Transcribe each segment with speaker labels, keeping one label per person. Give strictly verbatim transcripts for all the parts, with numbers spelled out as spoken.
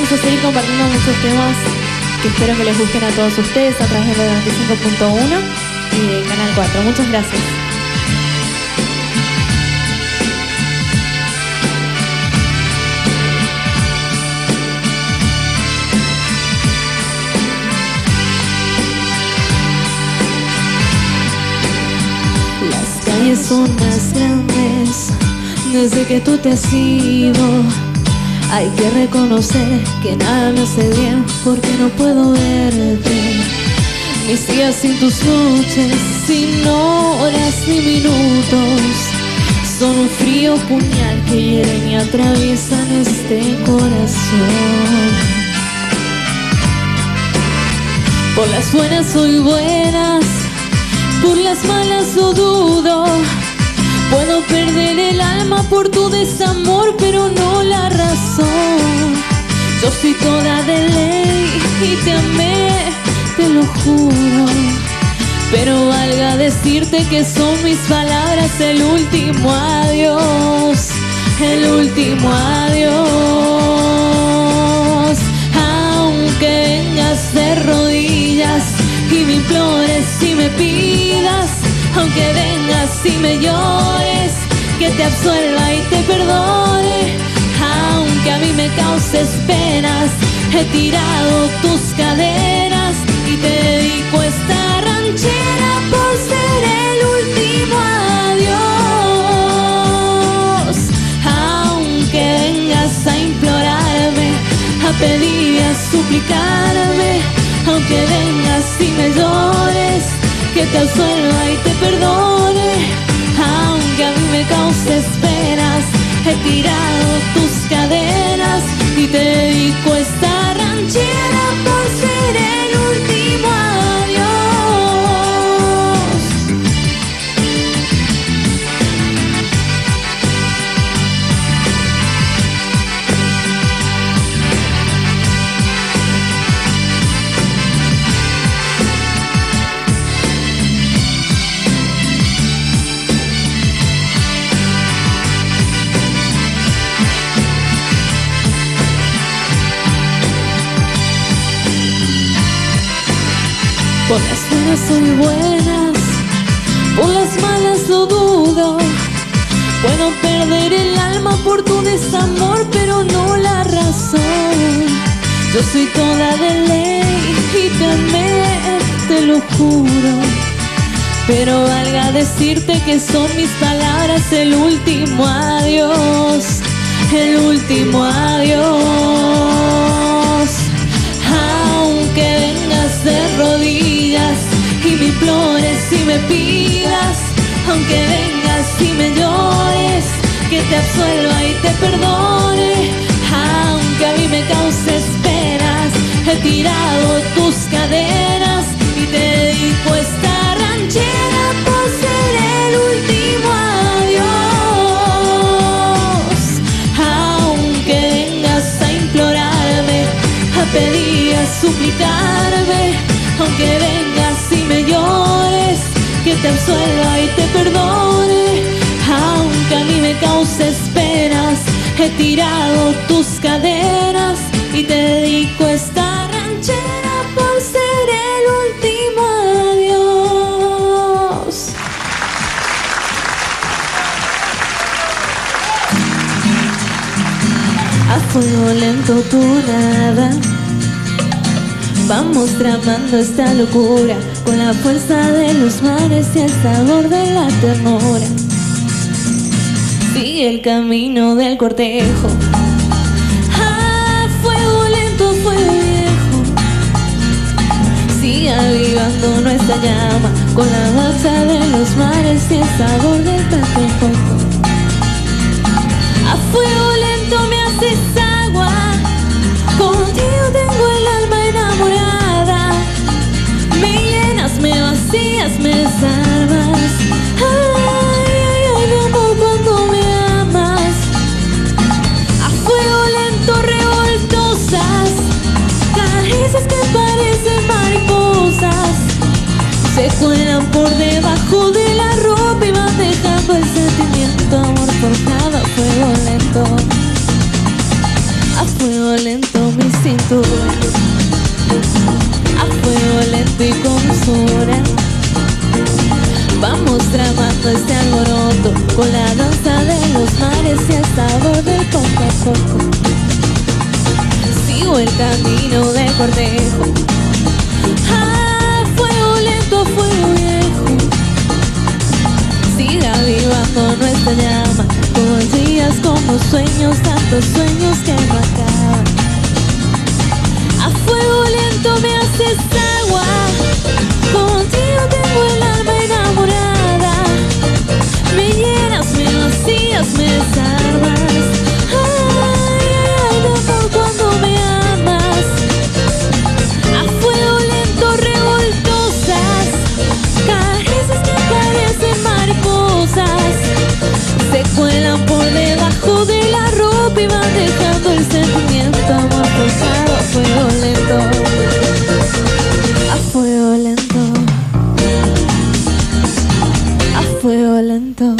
Speaker 1: vamos a seguir compartiendo muchos temas que espero que les gusten a todos ustedes a través de noventa y cinco punto uno y de Canal cuatro. Muchas gracias.
Speaker 2: Las calles son más grandes desde que tú te has ido. Hay que reconocer que nada me hace bien porque no puedo verte. Mis días sin tus noches, sin horas ni minutos, son un frío puñal que hieren y atraviesan este corazón. Por las buenas soy buenas, por las malas no dudo. Puedo perder el alma por tu desamor, pero no la razón. Yo soy toda de ley y te amé, te lo juro. Pero valga decirte que son mis palabras el último adiós, el último adiós. Aunque vengas de rodillas y me implores y me pidas, aunque vengas y me llores, que te absuelva y te perdone. Aunque a mí me causes penas, he tirado tus cadenas y te dedico esta ranchera por ser el último adiós. Aunque vengas a implorarme, a pedir, a suplicarme, aunque vengas y me llores, que te absuelva y te perdone. Aunque a mí me causes penas, he tirado tus cadenas y te dedico esta ranchera por ser el último adiós. Por las buenas soy buenas, por las malas no dudo. Puedo perder el alma por tu desamor, pero no la razón. Yo soy toda de ley y te amé, te lo juro. Pero valga decirte que son mis palabras el último adiós, el último adiós. Aunque vengas de rodillas y me implores y me pidas, aunque vengas y me llores, que te absuelva y te perdone. Aunque a mí me causes penas, he tirado tus cadenas y te dedico esta ranchera por ser el último adiós. Aunque vengas a implorarme, a pedir, a suplicarme, aunque vengas y me llores, que te absuelva y te perdone. Aunque a mí me causes penas, he tirado tus cadenas y te dedico esta ranchera por ser el último adiós. A fuego lento tu nada, vamos tramando esta locura con la fuerza de los mares y el sabor de la ternura. Sigue el camino del cortejo, a fuego lento, fuego viejo. Sigue avivando nuestra llama con la danza de los mares y el sabor del patejo. A fuego lento me haces agua, contigo tengo el alma enamorada. Me llenas, me vacías, me salvas. Ay, ay, ay, mi amor, cuando me amas. A fuego lento revoltosas, caricias que parecen mariposas, se cuelan por debajo de la ropa y van dejando el sentimiento, amor forjado a fuego lento. fuego lento mi cintura, a fuego lento y con dulzura. Vamos tramando este alboroto con la danza de los mares y el sabor del poco a poco. Sigo el camino de cortejo, a fuego lento, a fuego viejo. Siga avivando nuestra llama, como días, como sueños, tantos sueños que no acaban. A fuego lento me haces agua, contigo tengo el alma enamorada. Me llenas, me vacías, me desarmas. Ay, ay, de amor cuando me amas. A fuego lento revoltosas, caricias que parecen mariposas, se cuelan por debajo de la ropa y van dejando el sentimiento. Amor forzado, a fuego lento, a fuego lento, a fuego lento,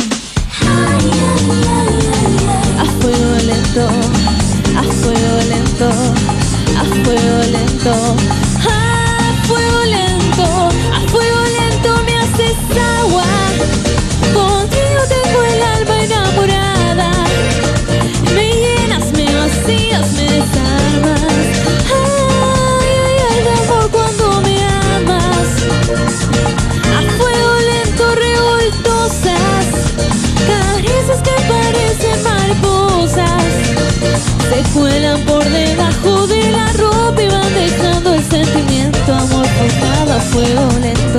Speaker 2: a fuego lento, a fuego lento, a fuego lento, a fuego lento, a fuego lento me haces agua, contigo tengo el alma enamorada. Me llenas, me vacías, me desarmas. Ay, ay, ay, de amor cuando me amas. A fuego lento revoltosas, caricias que parecen mariposas, se cuelan por debajo de la ropa y van dejando el sentimiento. Amor forjado, a fuego lento,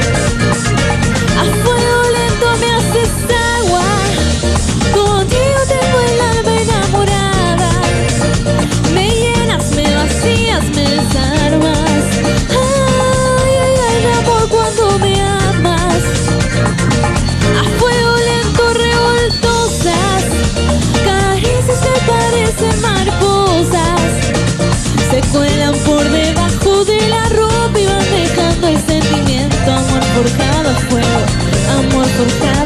Speaker 2: a fuego lento me haces agua, contigo tengo el alma enamorada. Me llenas, me vacías, me desarmas. Ay, ay, ay, de amor cuando me amas. A fuego lento revoltosas, caricias que parecen mariposas, se cuelan por debajo de la ropa y van dejando el sentimiento. Amor forjado a fuego, amor forjado.